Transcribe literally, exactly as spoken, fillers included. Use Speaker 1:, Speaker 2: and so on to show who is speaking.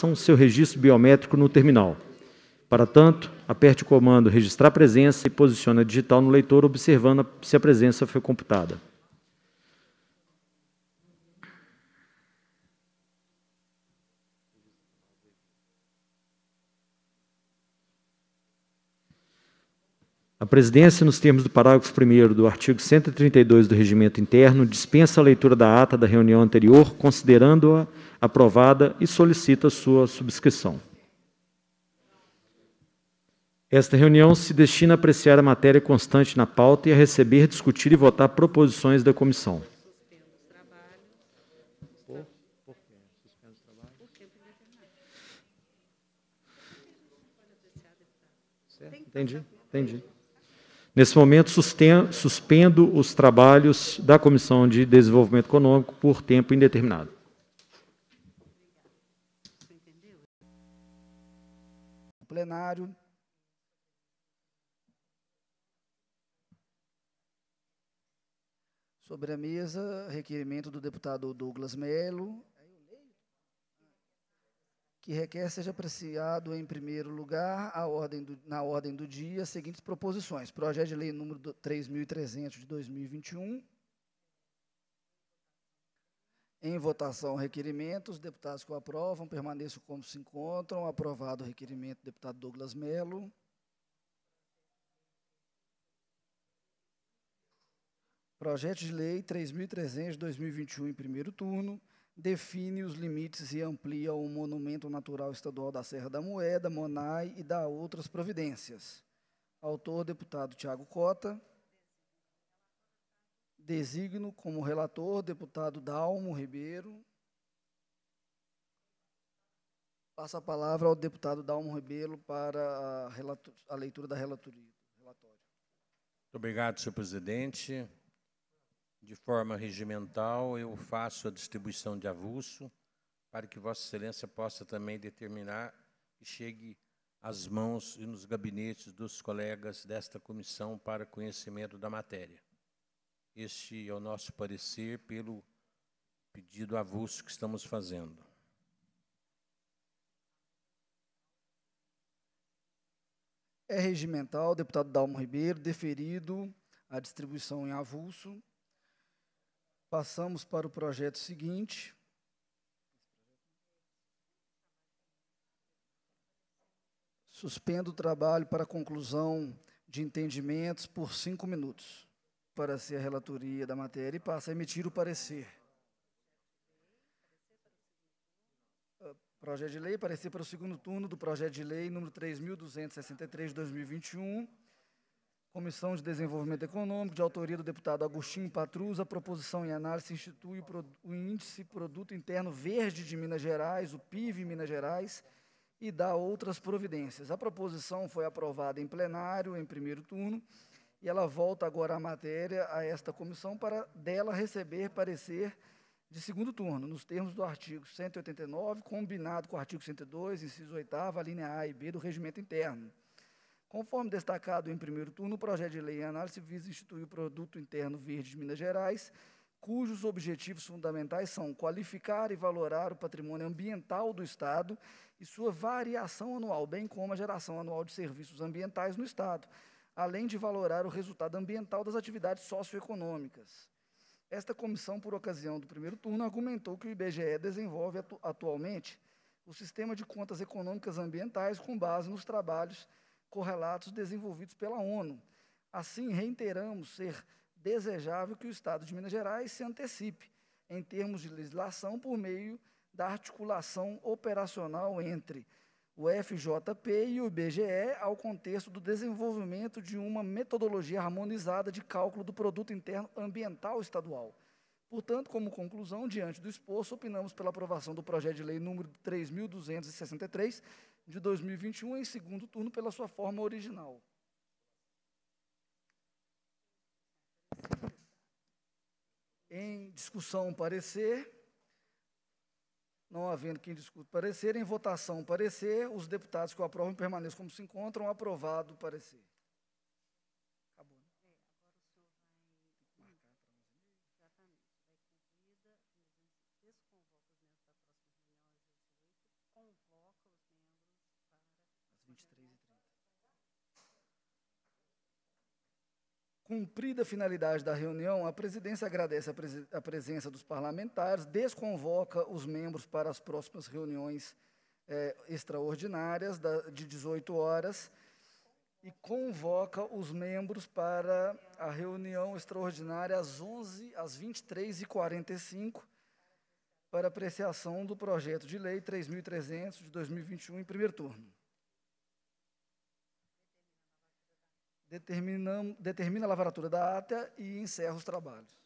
Speaker 1: façam seu registro biométrico no terminal. Para tanto, aperte o comando registrar presença e posicione a digital no leitor, observando se a presença foi computada. A presidência, nos termos do parágrafo primeiro do artigo cento e trinta e dois do Regimento Interno, dispensa a leitura da ata da reunião anterior, considerando-a aprovada e solicita sua subscrição. Esta reunião se destina a apreciar a matéria constante na pauta e a receber, discutir e votar proposições da comissão. Entendi, entendi. Nesse momento, suspendo os trabalhos da Comissão de Desenvolvimento Econômico por tempo indeterminado.
Speaker 2: Plenário. Sobre a mesa, requerimento do deputado Douglas Melo, que requer seja apreciado em primeiro lugar a ordem do, na ordem do dia as seguintes proposições. Projeto de lei número três mil e trezentos de dois mil e vinte e um. Em votação, requerimentos. Deputados que o aprovam, permaneçam como se encontram. Aprovado o requerimento do deputado Douglas Melo. Projeto de lei três mil e trezentos de dois mil e vinte e um em primeiro turno. Define os limites e amplia o Monumento Natural Estadual da Serra da Moeda, MONAI, e dá outras providências. Autor, deputado Tiago Cota. Designo como relator, deputado Dalmo Ribeiro. Passo a palavra ao deputado Dalmo Ribeiro para a, a leitura da relatoria. Relatório.
Speaker 3: Muito obrigado, senhor presidente. De forma regimental, eu faço a distribuição de avulso para que Vossa Excelência possa também determinar que chegue às mãos e nos gabinetes dos colegas desta comissão para conhecimento da matéria. Este é o nosso parecer pelo pedido avulso que estamos fazendo.
Speaker 2: É regimental, deputado Dalmo Ribeiro, deferido a distribuição em avulso. Passamos para o projeto seguinte. Suspendo o trabalho para conclusão de entendimentos por cinco minutos, para ser a relatoria da matéria, e passa a emitir o parecer. Projeto de lei, parecer para o segundo turno do projeto de lei número três mil duzentos e sessenta e três de dois mil e vinte e um, Comissão de Desenvolvimento Econômico, de autoria do deputado Agostinho Patrus. A proposição em análise institui o Índice Produto Interno Verde de Minas Gerais, o P I V Minas Gerais, e dá outras providências. A proposição foi aprovada em plenário, em primeiro turno, e ela volta agora a matéria a esta comissão para dela receber parecer de segundo turno, nos termos do artigo cento e oitenta e nove, combinado com o artigo cento e dois, inciso oitavo, a linha A e B do Regimento Interno. Conforme destacado em primeiro turno, o projeto de lei em análise visa instituir o Produto Interno Verde de Minas Gerais, cujos objetivos fundamentais são qualificar e valorar o patrimônio ambiental do Estado e sua variação anual, bem como a geração anual de serviços ambientais no Estado, além de valorar o resultado ambiental das atividades socioeconômicas. Esta comissão, por ocasião do primeiro turno, argumentou que o I B G E desenvolve atu atualmente o sistema de contas econômicas ambientais com base nos trabalhos correlatos desenvolvidos pela ONU. Assim, reiteramos ser desejável que o Estado de Minas Gerais se antecipe, em termos de legislação, por meio da articulação operacional entre o F J P e o I B G E, ao contexto do desenvolvimento de uma metodologia harmonizada de cálculo do Produto Interno Ambiental Estadual. Portanto, como conclusão, diante do exposto, opinamos pela aprovação do projeto de lei número três mil duzentos e sessenta e três, de dois mil e vinte e um, em segundo turno, pela sua forma original. Em discussão, parecer. Não havendo quem discute parecer, em votação, parecer. Os deputados que o aprovam permaneçam como se encontram. Aprovado o parecer. Acabou, né? É, agora o senhor vai marcar para nós. Exatamente. Vai concluída. Desconvoca os membros da próxima reunião às dezoito. Convoca. Cumprida a finalidade da reunião, a presidência agradece a, pres a presença dos parlamentares, desconvoca os membros para as próximas reuniões eh, extraordinárias da, de dezoito horas e convoca os membros para a reunião extraordinária às onze, às vinte e três e quarenta e cinco, para apreciação do projeto de lei três mil e trezentos de dois mil e vinte e um em primeiro turno. Determina, determina a lavratura da ata e encerra os trabalhos.